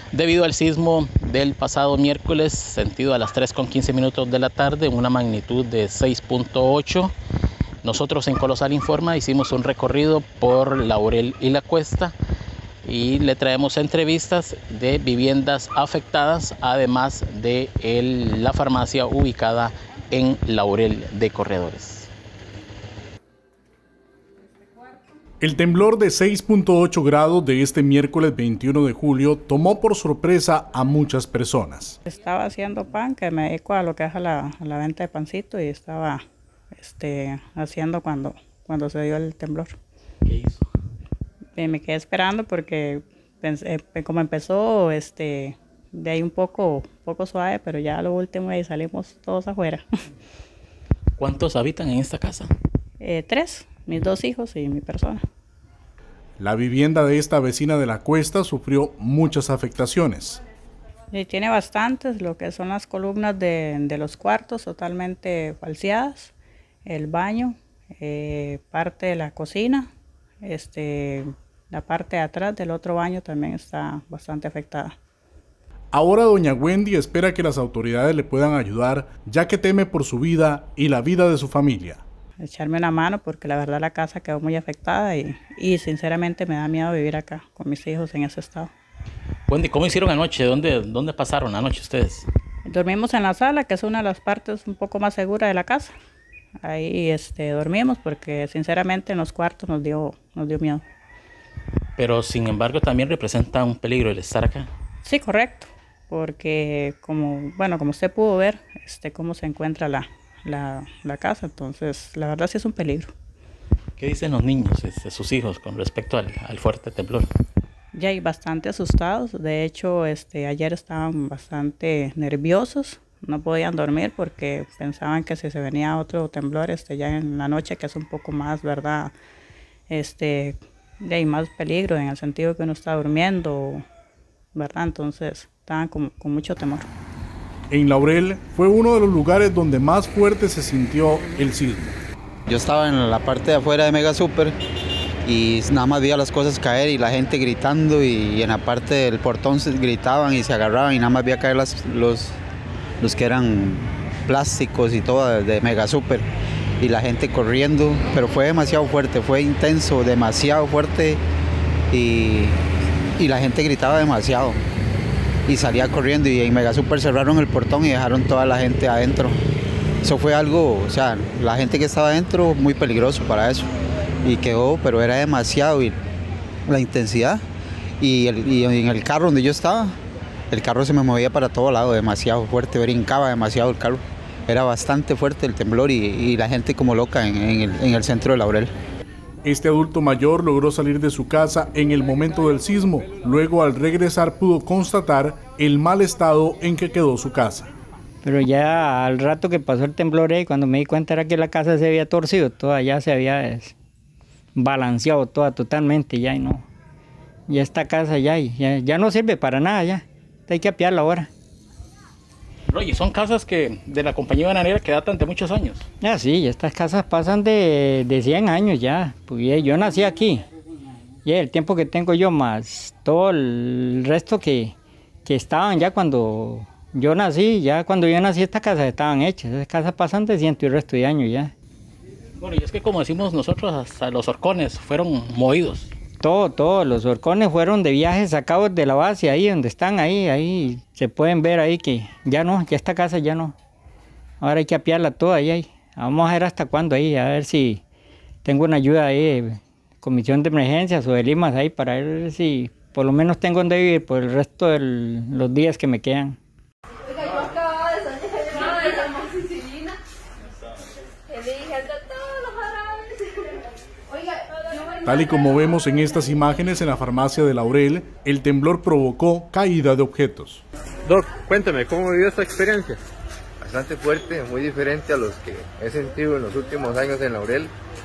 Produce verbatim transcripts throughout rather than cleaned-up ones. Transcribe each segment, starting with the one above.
Debido al sismo del pasado miércoles, sentido a las tres con quince minutos de la tarde, una magnitud de seis punto ocho, nosotros en Colosal Informa hicimos un recorrido por Laurel y La Cuesta y le traemos entrevistas de viviendas afectadas, además de el, la farmacia ubicada en Laurel de Corredores. El temblor de seis punto ocho grados de este miércoles veintiuno de julio tomó por sorpresa a muchas personas. Estaba haciendo pan, que me dedico a lo que es a la, a la venta de pancito, y estaba este, haciendo cuando, cuando se dio el temblor. ¿Qué hizo? Y me quedé esperando porque pensé, como empezó este, de ahí un poco, poco suave, pero ya a lo último ahí salimos todos afuera. ¿Cuántos habitan en esta casa? Eh, tres. Mis dos hijos y mi persona. La vivienda de esta vecina de La Cuesta sufrió muchas afectaciones. Y tiene bastantes, lo que son las columnas de, de los cuartos totalmente falseadas, el baño, eh, parte de la cocina, este, la parte de atrás del otro baño también está bastante afectada. Ahora doña Wendy espera que las autoridades le puedan ayudar, ya que teme por su vida y la vida de su familia. Echarme una mano porque la verdad la casa quedó muy afectada y, y sinceramente me da miedo vivir acá con mis hijos en ese estado. Wendy, ¿cómo hicieron anoche? ¿Dónde, dónde pasaron anoche ustedes? Dormimos en la sala, que es una de las partes un poco más seguras de la casa. Ahí este, dormimos porque sinceramente en los cuartos nos dio, nos dio miedo. Pero sin embargo también representa un peligro el estar acá. Sí, correcto, porque como, bueno, como usted pudo ver, este, cómo se encuentra la... La, la casa, entonces la verdad sí es un peligro. ¿Qué dicen los niños, este, sus hijos, con respecto al, al fuerte temblor? Ya hay bastante asustados, de hecho este, ayer estaban bastante nerviosos, no podían dormir porque pensaban que si se venía otro temblor este, ya en la noche, que es un poco más, ¿verdad? Este, ya hay más peligro en el sentido que uno está durmiendo, ¿verdad? Entonces estaban con, con mucho temor. En Laurel fue uno de los lugares donde más fuerte se sintió el sismo. Yo estaba en la parte de afuera de Mega Super y nada más veía las cosas caer y la gente gritando, y en la parte del portón se gritaban y se agarraban y nada más veía caer las, los, los que eran plásticos y todo de, de Mega Super y la gente corriendo, pero fue demasiado fuerte, fue intenso, demasiado fuerte y, y la gente gritaba demasiado. Y salía corriendo y en Mega Super cerraron el portón y dejaron toda la gente adentro. Eso fue algo, o sea, la gente que estaba adentro muy peligroso para eso. Y quedó, pero era demasiado y la intensidad. Y, el, y en el carro donde yo estaba, el carro se me movía para todo lado, demasiado fuerte, brincaba demasiado el carro. Era bastante fuerte el temblor y, y la gente como loca en, en, el, en el centro de Laurel. Este adulto mayor logró salir de su casa en el momento del sismo. Luego, al regresar, pudo constatar el mal estado en que quedó su casa. Pero ya al rato que pasó el temblor, eh, cuando me di cuenta era que la casa se había torcido, toda ya se había balanceado toda totalmente ya y no. Ya esta casa ya, ya, ya no sirve para nada ya. Hay que apiarla ahora. Oye, son casas que de la compañía bananera que datan de muchos años. Ya sí, estas casas pasan de, de cien años ya. Pues yo nací aquí. Y el tiempo que tengo yo más todo el resto que, que estaban ya cuando yo nací, ya cuando yo nací estas casas estaban hechas. Estas casas pasan de ciento y resto de años ya. Bueno, y es que como decimos nosotros, hasta los horcones fueron movidos. Todo, todo, los horcones fueron de viajes sacados de la base, ahí donde están, ahí, ahí se pueden ver ahí que ya no, ya esta casa ya no. Ahora hay que apiarla toda ahí, ahí. Vamos a ver hasta cuándo ahí, a ver si tengo una ayuda ahí, de comisión de emergencias o de Limas ahí, para ver si por lo menos tengo donde vivir por el resto de los días que me quedan. Oiga, yo acababa de soñar de esa amoxicilina. Le dije al doctor, los jarabes. Oiga, Tal y como vemos en estas imágenes en la farmacia de Laurel, el temblor provocó caída de objetos. Doc, cuéntame, ¿cómo vivió esta experiencia? Bastante fuerte, muy diferente a los que he sentido en los últimos años en Laurel.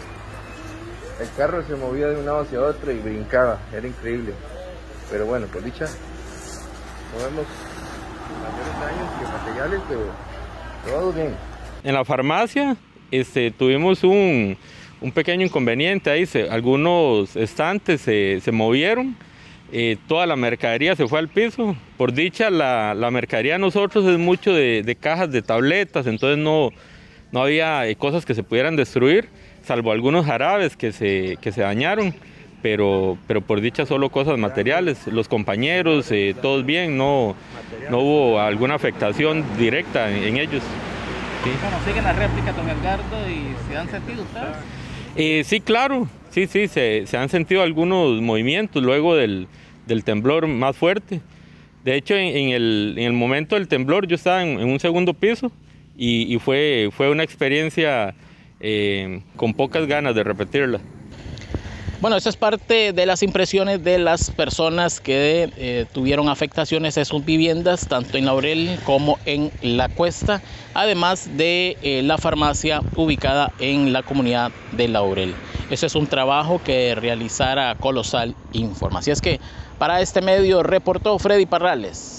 El carro se movía de un lado hacia otro y brincaba, era increíble. Pero bueno, por dicha, no vemos mayores daños que materiales, pero todo bien. En la farmacia este, tuvimos un, un pequeño inconveniente ahí, se, algunos estantes se, se movieron eh, toda la mercadería se fue al piso. Por dicha, la, la mercadería de nosotros es mucho de, de cajas, de tabletas, entonces no, no había eh, cosas que se pudieran destruir, salvo algunos jarabes que se, que se dañaron, pero, pero por dicha solo cosas materiales. Los compañeros, eh, todos bien, no, no hubo alguna afectación directa en, en ellos. Sí. Bueno, siguen la réplica, don Edgardo, y ¿se han sentido ustedes? Eh, sí, claro, sí, sí, se, se han sentido algunos movimientos luego del, del temblor más fuerte. De hecho, en, en, el, en el momento del temblor yo estaba en, en un segundo piso y, y fue, fue una experiencia eh, con pocas ganas de repetirla. Bueno, esa es parte de las impresiones de las personas que eh, tuvieron afectaciones en sus viviendas, tanto en Laurel como en La Cuesta, además de eh, la farmacia ubicada en la comunidad de Laurel. Ese es un trabajo que realizará Colosal Informa. Así es que para este medio reportó Freddy Parrales.